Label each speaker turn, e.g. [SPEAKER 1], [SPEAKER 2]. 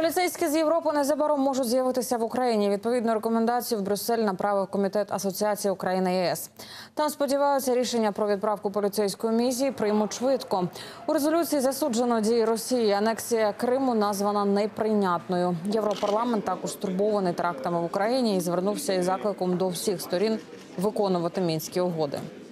[SPEAKER 1] Поліцейські з Європи незабаром можуть з'явитися в Україні. Відповідну рекомендацію в Брюссель направив Комітет асоціації Україна-ЄС. Там сподіваються, рішення про відправку поліцейської місії приймуть швидко. У резолюції засуджено дії Росії. Анексія Криму названа неприйнятною. Європарламент також стурбований терактами в Україні і звернувся із закликом до всіх сторін виконувати Мінські угоди.